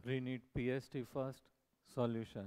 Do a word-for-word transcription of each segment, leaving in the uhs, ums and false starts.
રીનીટ PST first solution.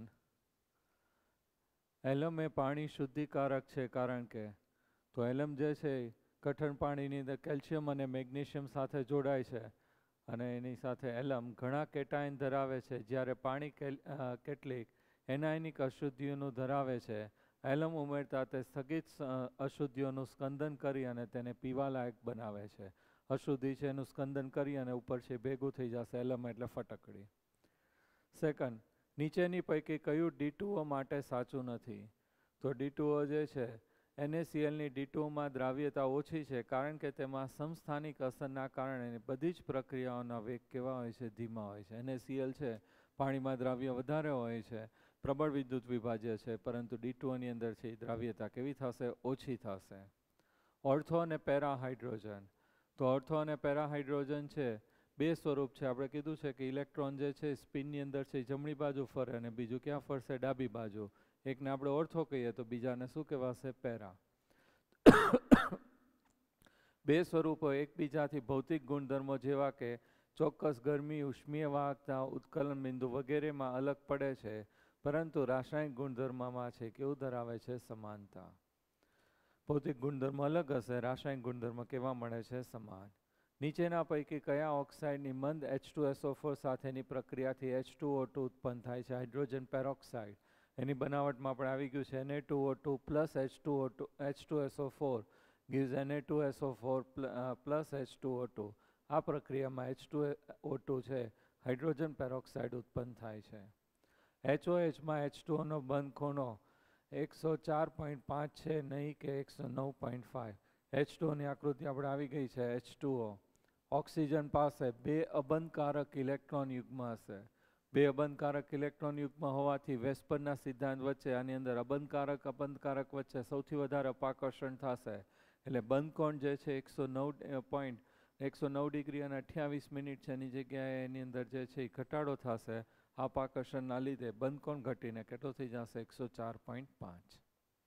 Alum એ પાણી શુદ્ધિકારક છે કારણ કે તો એલમ જે છે કઠણ પાણીની અંદર કેલ્શિયમ અને મેગ્નેશિયમ સાથે જોડાય છે અને એની સાથે એલમ ઘણા કેટાયન ધરાવે છે, જ્યારે પાણી કેટલીક એનાયનિક અશુદ્ધિઓનું ધરાવે છે. એલમ ઉમેરતા તે સ્થગિત અશુદ્ધિઓનું સ્કંદન કરી અને તેને પીવાલાયક બનાવે છે. અશુદ્ધિ છે એનું સ્કંદન કરી અને ઉપર છે ભેગું થઈ જશે એલમ એટલે ફટકડી. સેકન્ડ, નીચેની પૈકી કયું ડી ટુ ઓ માટે સાચું નથી? તો ડી ટુ ઓ જે છે એનએસીએલની ડી ટુ ઓમાં દ્રાવ્યતા ઓછી છે કારણ કે તેમાં સમસ્થાનિક અસરના કારણે બધી જ પ્રક્રિયાઓના વેગ કેવા હોય છે? ધીમા હોય છે. એનએસીએલ છે પાણીમાં દ્રાવ્ય વધારે હોય છે, પ્રબળ વિદ્યુત વિભાજ્ય છે, પરંતુ ડી ટુ ઓની અંદર છે દ્રાવ્યતા કેવી થશે? ઓછી થશે. ઓર્થો અને પેરા હાઇડ્રોજન. તો ઓર્થો અને પેરા હાઇડ્રોજન છે બે સ્વરૂપ છે. આપણે કીધું છે કે ઇલેક્ટ્રોન જે છે સ્પિનની અંદર છે જમણી બાજુ ફરે અને બીજું ક્યાં ફરશે? ડાબી બાજુ. એકને આપણે ઓર્થો કહીએ તો બીજાને શું કહેવાશે? પેરા. બે સ્વરૂપો એકબીજાથી ભૌતિક ગુણધર્મો જેવા કે ચોક્કસ ગરમી, ઉષ્મીય વાહકતા, ઉત્કલન બિંદુ વગેરેમાં અલગ પડે છે, પરંતુ રાસાયણિક ગુણધર્મમાં છે કેવું ધરાવે છે? સમાનતા. ભૌતિક ગુણધર્મ અલગ હશે, રાસાયણિક ગુણધર્મ કેવા મળે છે? સમાન. નીચેના પૈકી કયા ઓક્સાઇડની મંદ H two S O four સાથેની પ્રક્રિયાથી એચ ટુ ઓ ટુ ઉત્પન્ન થાય છે? Hydrogen peroxide. એની બનાવટમાં આપણે આવી ગયું છે N A two O two plus H two O two H two S O four gives N A two S O four plus H two O two. આ પ્રક્રિયામાં એચ ટુ ઓ ટુ છે hydrogen peroxide ઉત્પન્ન થાય છે. H O એચમાં H two ઓનો બંધ ખૂણો એકસો ચાર પોઈન્ટ પાંચ છે નહીં કે એકસો નવ પોઈન્ટ પાંચ. એચ ટુ ઓની આકૃતિ આપણે આવી ગઈ છે. એચ ટુ ઓ ઓક્સિજન પાસે બે અબંધકારક ઇલેક્ટ્રોન યુગ્મ હશે. બે અબંધકારક ઇલેક્ટ્રોન યુગ્મ હોવાથી વેસ્પરના સિદ્ધાંત વચ્ચે આની અંદર અબંધકારક અબંધકારક વચ્ચે સૌથી વધારે અપાકર્ષણ થશે. એટલે બંધ કોણ જે છે એકસો નવ પોઈન્ટ એકસો નવ ડિગ્રી અને અઠ્યાવીસ મિનિટ છે એની જગ્યાએ એની અંદર જે છે એ ઘટાડો થશે. અપાકર્ષણના લીધે બંધ કોણ ઘટીને કેટલો થઈ જશે? એકસો ચાર પોઈન્ટ પાંચ.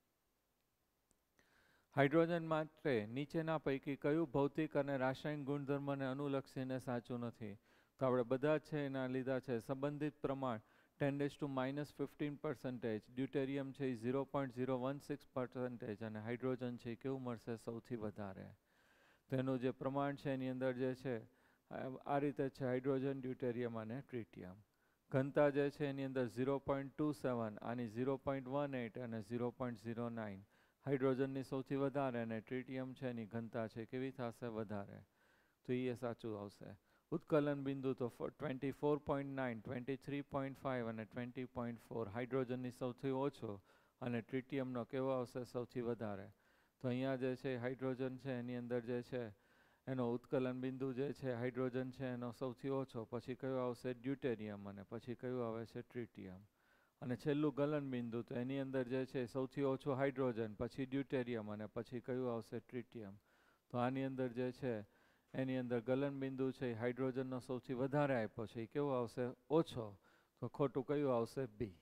હાઇડ્રોજન માટે નીચેના પૈકી કયું ભૌતિક અને રાસાયણિક ગુણધર્મને અનુલક્ષીને સાચું નથી? તો આપણે બધા જ છે એના લીધા છે. સંબંધિત પ્રમાણ ten raise to minus fifteen percentage, deuterium છે એ zero point zero one six percentage અને હાઇડ્રોજન છે એ કેવું મળશે? સૌથી વધારે. તેનું જે પ્રમાણ છે એની અંદર જે છે આ રીતે છે હાઇડ્રોજન, ડ્યુટેરિયમ અને ટ્રિટિયમ. ઘનતા જે છે એની અંદર ઝીરો પોઈન્ટ ટુ સેવન, આની ઝીરો પોઈન્ટ વન એટ અને ઝીરો પોઈન્ટ ઝીરો નાઇન. હાઇડ્રોજનની સૌથી વધારે અને ટ્રિટિયમ છે એની ઘનતા છે કેવી થશે? વધારે. તો એ સાચું આવશે. ઉત્કલન બિંદુ તો twenty four point nine, twenty three point five અને ટ્વેન્ટી પોઈન્ટ ફોર. હાઇડ્રોજનની સૌથી ઓછો અને ટ્રિટિયમનો કેવો આવશે? સૌથી વધારે. તો અહીંયા જે છે હાઇડ્રોજન છે એની અંદર જે છે એનો ઉત્કલન બિંદુ જે છે હાઇડ્રોજન છે એનો સૌથી ઓછો, પછી કયો આવશે? ડ્યુટેરિયમ અને પછી કયું આવે છે? ટ્રિટિયમ. અને છેલ્લું ગલન બિંદુ તો એની અંદર જે છે સૌથી ઓછું હાઇડ્રોજન, પછી ડ્યુટેરિયમ અને પછી કયું આવશે? ટ્રિટિયમ. તો આની અંદર જે છે એની અંદર ગલન બિંદુ છે હાઇડ્રોજનનો સૌથી વધારે આપ્યો છે એ કેવો આવશે? ઓછો. તો ખોટું કયું આવશે? બી.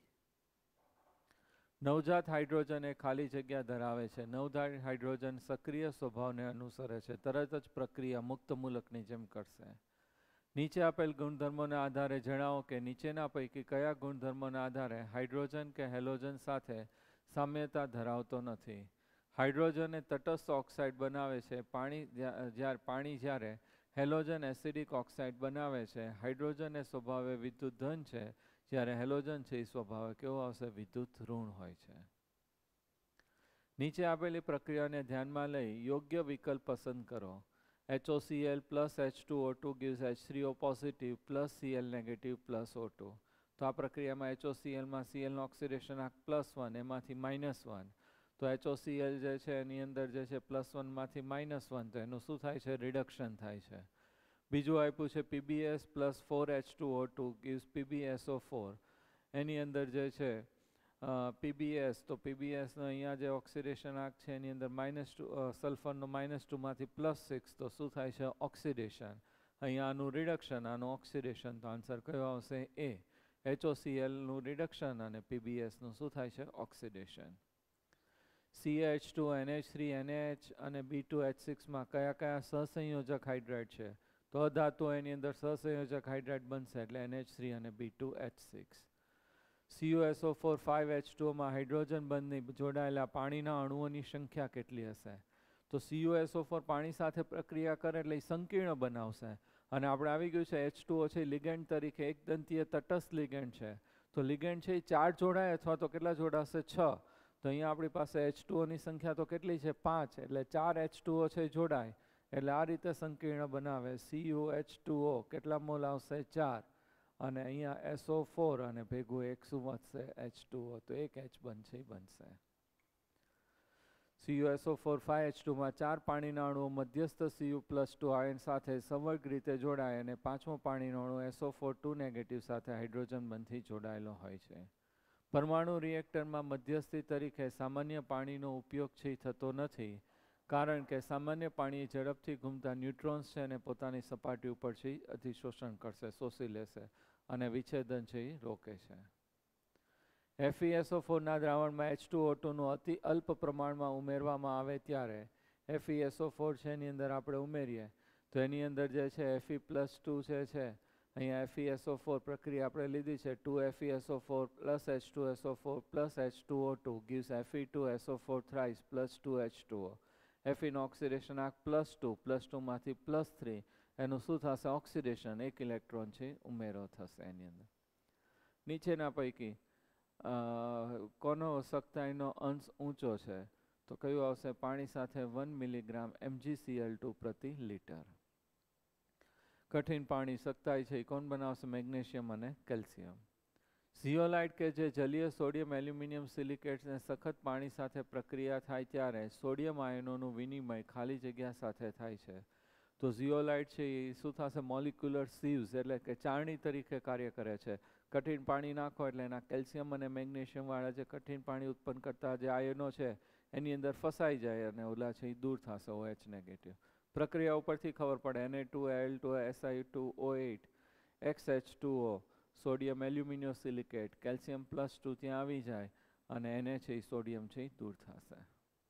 નવજાત હાઇડ્રોજન એ ખાલી જગ્યા ધરાવે છે. નવજાત હાઇડ્રોજન સક્રિય સ્વભાવને અનુસરે છે, તરત જ પ્રક્રિયા મુક્ત મૂલકની જેમ કરશે. નીચે આપેલ ગુણધર્મોના આધારે જણાવો કે નીચેના પૈકી કયા ગુણધર્મોના આધારે હાઇડ્રોજન કે હેલોજન સાથે સામ્યતા ધરાવતો નથી? હાઇડ્રોજન એ તટસ્થ ઓક્સાઇડ બનાવે છે. પાણી જ્યારે પાણી જ્યારે હેલોજન એસિડિક ઓક્સાઇડ બનાવે છે. હાઇડ્રોજન એ સ્વભાવે વિદ્યુત ધન છે, જ્યારે હેલોજન છે એ સ્વભાવે કેવો આવશે? વિદ્યુત ઋણ હોય છે. નીચે આપેલી પ્રક્રિયાને ધ્યાનમાં લઈ યોગ્ય વિકલ્પ પસંદ કરો. H O C L plus H two O two gives H three O positive plus C L negative plus O two. તો આ પ્રક્રિયામાં એચ ઓ સી એલમાં સી એલનો ઓક્સિડેશન આંક પ્લસ વન, એમાંથી માઇનસ વન. તો એચ ઓ સી એલ જે છે એની અંદર જે છે પ્લસ વનમાંથી માઇનસ વન, તો એનું શું થાય છે? રિડક્શન થાય છે. બીજું આપ્યું છે P B S plus four H two O two gives P B S O four. એની અંદર જે છે પી બી એસ, તો પી બી એસનો અહીંયા જે ઓક્સિડેશન આંક છે એની અંદર માઇનસ ટુ સલ્ફરનો માઇનસ ટુમાંથી પ્લસ સિક્સ, તો શું થાય છે? ઓક્સિડેશન. અહીંયા આનું રિડક્શન, આનું ઓક્સિડેશન. તો આન્સર કયો આવશે? એ. એચ ઓ સી એલનું રિડક્શન અને પી બી એસનું શું થાય છે? Oxidation. C H two, N H three, N A H અને બી ટુ એચ સિક્સમાં કયા કયા સહસંયોજક હાઇડ્રાઇડ છે? તો અધાતુ એની અંદર સહસંયોજક હાઇડ્રાઇડ બનશે એટલે એન એચ થ્રી અને B two H six. C U S O four five H two માં હાઇડ્રોજન બંધની જોડાયેલા પાણીના અણુઓની સંખ્યા કેટલી હશે? તો C U S O four પાણી સાથે પ્રક્રિયા કરે એટલે એ સંકીર્ણ બનાવશે અને આપણે આવી ગયું છે એચ ટુ ઓ છે લિગેન્ડ તરીકે એક દંતીય તટસ્થ લિગેન્ડ છે. તો લિગેન્ડ છે એ ચાર જોડાય અથવા તો કેટલા જોડાશે? છ. તો અહીંયા આપણી પાસે એચ ટુ ઓ ની સંખ્યા તો કેટલી છે? પાંચ. એટલે ચાર એચ ટુ ઓ છે જોડાય એટલે આ રીતે સંકીર્ણ બનાવે. C U H two O કેટલા મોલ આવશે? ચાર. અને અહીંયા એસ ઓ ફોર અને ભેગું એક શું વધશે? H two O. તો એક એચ બનશે એ બનશે. C U S O four five H two માં ચાર પાણીના અણુઓ મધ્યસ્થ C U plus two ion સાથે સંવર્ગ રીતે જોડાય અને પાંચમો પાણીનો અણુ S O four two negative સાથે હાઇડ્રોજન બંધથી જોડાયેલો હોય છે. પરમાણુ રિએક્ટરમાં મધ્યસ્થી તરીકે સામાન્ય પાણીનો ઉપયોગ છે થતો નથી કારણ કે સામાન્ય પાણી ઝડપથી ઘૂમતા ન્યુટ્રોન્સ છે અને પોતાની સપાટી ઉપર છે અધિશોષણ કરશે, શોષી લેશે અને વિચ્છેદન છે એ રોકે છે. F E S O four ના દ્રાવણમાં એચ ટુ ઓ ટુ નું અતિ અલ્પ પ્રમાણમાં ઉમેરવામાં આવે ત્યારે F E S O four છે એની અંદર આપણે ઉમેરીએ તો એની અંદર જે છે એફ ઈ પ્લસ ટુ જે છે અહીંયા F E S O four પ્રક્રિયા આપણે લીધી છે two F E S O four plus H two S O four plus H two O two gives F E two S O four thrice plus two H two O. F E નો oxidation આંક plus two plus ટુમાંથી plus three એનું શું થશે? Oxidation. એક electron છે ઉમેરો થશે એની અંદર. નીચેના પૈકી કોનો સખ્તાઈનો અંશ ઊંચો છે? તો કયું આવશે? પાણી સાથે one milligram M G C L two પ્રતિ લીટર. કઠિન પાણી સખ્તાઈ છે એ કોણ બનાવશે? મેગ્નેશિયમ અને કેલ્શિયમ. ઝિયોલાઇટ કે જે જલીય સોડિયમ એલ્યુમિનિયમ સિલિકેટ્સને સખત પાણી સાથે પ્રક્રિયા થાય ત્યારે સોડિયમ આયનોનું વિનિમય ખાલી જગ્યા સાથે થાય છે. તો ઝિયોલાઇટ છે એ શું થશે? મોલિક્યુલર સીવ્સ એટલે કે ચારણી તરીકે કાર્ય કરે છે. કઠિન પાણી નાખો એટલે એના કેલ્શિયમ અને મેગ્નેશિયમ વાળા જે કઠિન પાણી ઉત્પન્ન કરતા જે આયનો છે એની અંદર ફસાઈ જાય અને ઓલા છે એ દૂર થશે ઓ એચ નેગેટિવ. પ્રક્રિયા ઉપરથી ખબર પડે N A two L two S I two O eight X H two O sodium aluminium silicate calcium plus two ત્યાં આવી જાય અને એને છે એ સોડિયમ છે એ દૂર થશે.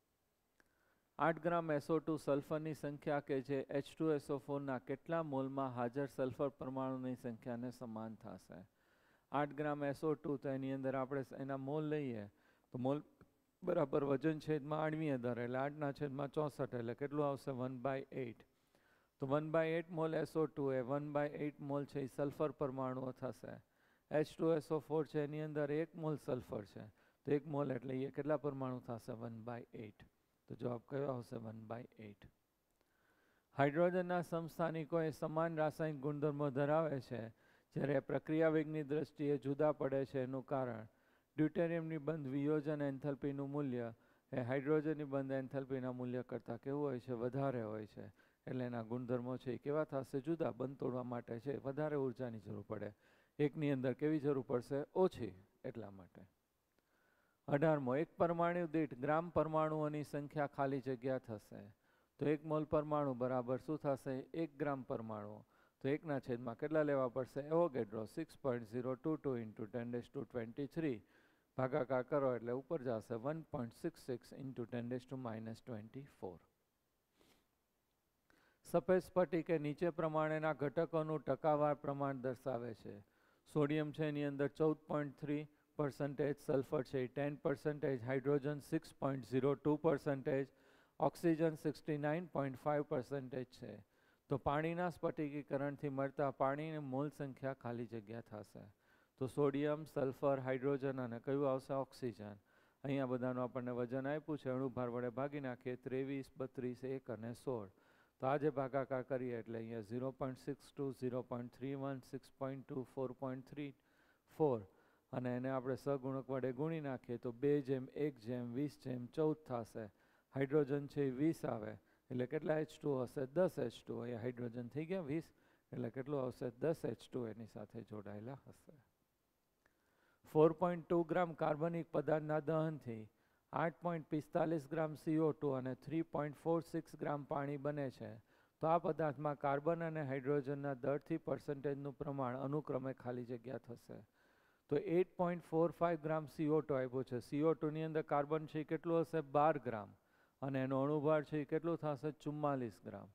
આઠ ગ્રામ એસ ઓ ટુ સલ્ફરની સંખ્યા કે જે H two S O four ના કેટલા મોલમાં હાજર સલ્ફર પરમાણુની સંખ્યાને સમાન થશે? આઠ ગ્રામ એસ ઓ ટુ તો એની અંદર આપણે એના મોલ લઈએ તો મોલ બરાબર વજન છેદમાં આણવીય દર એટલે આઠના છેદમાં ચોસઠ એટલે કેટલું આવશે? One by eight. તો one by eight mole S O two એ વન બાય એટ મોલ છે એ સલ્ફર પરમાણુઓ થશે. H two S O four છે એની અંદર એક મોલ સલ્ફર છે તો એક મોલ એટલે એ કેટલા પરમાણુ થશે? One by eight. તો જવાબ કયો આવશે? One by eight. હાઇડ્રોજનના સમસ્થાનિકો એ સમાન રાસાયણિક ગુણધર્મો ધરાવે છે જ્યારે પ્રક્રિયા વેગની દ્રષ્ટિએ જુદા પડે છે એનું કારણ ડ્યુટેરિયમની બંધ વિયોજન એન્થલ્પીનું મૂલ્ય એ હાઇડ્રોજનની બંધ એન્થલ્પીના મૂલ્ય કરતાં કેવું હોય છે? વધારે હોય છે. એટલે એના ગુણધર્મો છે એ કેવા થશે? જુદા. બંધ તોડવા માટે છે વધારે ઉર્જાની જરૂર પડે, એકની અંદર કેવી જરૂર પડશે? ઓછી. એટલા માટે. અઢારમો એક પરમાણુ દીઠ ગ્રામ પરમાણુઓની સંખ્યા ખાલી જગ્યા થશે. તો એક મોલ પરમાણુ બરાબર શું થશે? એક ગ્રામ પરમાણુ. તો એકના છેદમાં કેટલા લેવા પડશે? Avogadro six point zero two two into ten raise to twenty three ભાગાકાર કરો એટલે ઉપર જશે one point six six into ten raise to minus twenty four. સફેદ સ્ફટિક એ નીચે પ્રમાણેના ઘટકોનું ટકાવાર પ્રમાણ દર્શાવે છે. સોડિયમ છે એની અંદર ચૌદ પોઈન્ટ થ્રી પર્સન્ટેજ, સલ્ફર છે ten percentage, hydrogen six point zero two percentage, oxygen sixty nine point five percentage છે. તો પાણીના સ્ફટિકીકરણથી મળતા પાણીની મોલ સંખ્યા ખાલી જગ્યા થશે. તો સોડિયમ, સલ્ફર, હાઇડ્રોજન અને કયું આવશે? ઓક્સિજન. અહીંયા બધાનું આપણને વજન આપ્યું છે અણુભાર વડે ભાગી નાખીએ ત્રેવીસ, બત્રીસ, એક અને સોળ. તો આજે ભાગાકાર કરીએ એટલે અહીંયા zero point six two, zero point three one, six point two, four point three four અને એને આપણે સગુણક વડે ગુણી નાખીએ તો બે જેમ એક જેમ વીસ જેમ ચૌદ થશે. હાઇડ્રોજન છે એ વીસ આવે એટલે કેટલા એચ ટુ હશે? દસ એચ ટુ. અહીંયા હાઇડ્રોજન થઈ ગયા વીસ એટલે કેટલું આવશે? દસ એચ ટુ એની સાથે જોડાયેલા હશે. ફોર પોઈન્ટ ટુ ગ્રામ કાર્બનિક પદાર્થના દહનથી આઠ પોઈન્ટ પિસ્તાલીસ ગ્રામ સી ઓ ટુ અને three point four six gram પાણી બને છે. તો આ પદાર્થમાં કાર્બન અને હાઇડ્રોજનના દરથી પર્સન્ટેજનું પ્રમાણ અનુક્રમે ખાલી જગ્યા થશે. તો eight point four five gram C O two આપ્યું છે. સી ઓ ટુ ની અંદર કાર્બન છે કેટલું હશે? બાર ગ્રામ અને એનો અણુભાર છે એ કેટલું થશે? ચુમ્માલીસ ગ્રામ.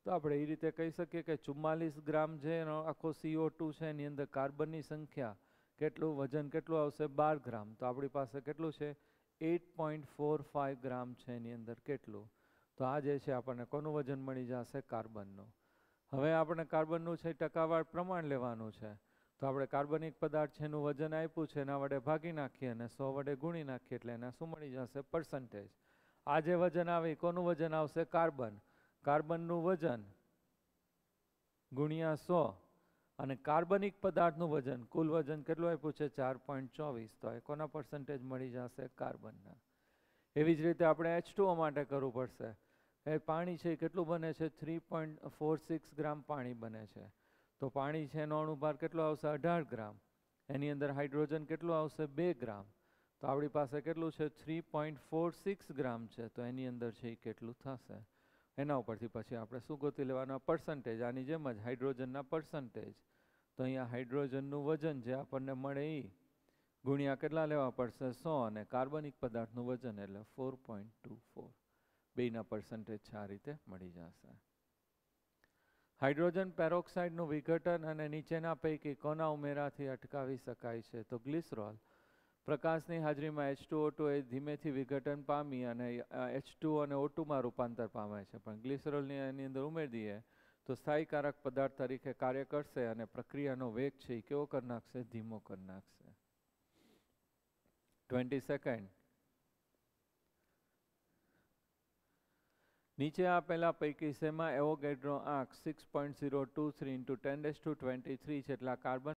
તો આપણે એ રીતે કહી શકીએ કે ચુમ્માલીસ ગ્રામ છે એનો આખો સીઓ ટુ છે, એની અંદર કાર્બનની સંખ્યા કેટલું, વજન કેટલું આવશે, બાર ગ્રામ. તો આપણી પાસે કેટલું છે, eight point four five gram છે એની અંદર કેટલું. તો આ જે છે આપણને કોનું વજન મળી જશે, કાર્બનનું. હવે આપણે કાર્બનનું છે ટકાવાર પ્રમાણ લેવાનું છે. તો આપણે કાર્બનિક પદાર્થ છે એનું વજન આપ્યું છે, એના વડે ભાગી નાખીએ અને સો વડે ગુણી નાખીએ એટલે એને શું મળી જશે, પર્સન્ટેજ. આ જે વજન આવે કોનું વજન આવશે, કાર્બન. કાર્બનનું વજન ગુણ્યા સો અને કાર્બનિક પદાર્થનું વજન, કુલ વજન કેટલું આપ્યું છે, ચાર પોઈન્ટ ચોવીસ. તો એ કોના પર્સન્ટેજ મળી જશે, કાર્બનના. એવી જ રીતે આપણે એચ ટુ ઓ માટે કરવું પડશે. એ પાણી છે કેટલું બને છે, three point four six gram પાણી બને છે. તો પાણી છે એનો અણુભાર કેટલો આવશે, અઢાર ગ્રામ. એની અંદર હાઇડ્રોજન કેટલું આવશે, બે ગ્રામ. તો આપણી પાસે કેટલું છે, three point four six gram છે. તો એની અંદર છે એ કેટલું થશે, એના ઉપરથી પછી આપણે શું ગોતી લેવાના, પર્સન્ટેજ. આની જેમ જ હાઇડ્રોજનના પર્સન્ટેજ. તો અહીંયા હાઇડ્રોજનનું વજન જે આપણને મળે એ ગુણ્યા કેટલા લેવા પડશે, સો, અને કાર્બનિક પદાર્થનું વજન એટલે ફોર પોઈન્ટ ટુ ફોર. બેના પર્સન્ટેજ છે આ રીતે મળી જશે. હાઇડ્રોજન પેરોક્સાઇડનું વિઘટન અને નીચેના પૈકી કોના ઉમેરાથી અટકાવી શકાય છે, તો ગ્લિસરોલ. પ્રકાશની હાજરીમાં એચ ટુ ઓ ટુ એ ધીમેથી વિઘટન પામી અને એચ ટુ અને ઓ ટુમાં રૂપાંતર પામે છે, પણ ગ્લિસરોલની એની અંદર ઉમેરી દઈએ તો સ્થાયીકારક પદાર્થ તરીકે કાર્ય કરશે અને પ્રક્રિયાનો વેગ છે એ કેવો કરી નાખશે, ધીમો કરી નાખશે. Twenty second. નીચે આપેલા પૈકી શેમાં એવોગેડ્રો આંક six point zero two three into ten raise to twenty three જેટલા કાર્બન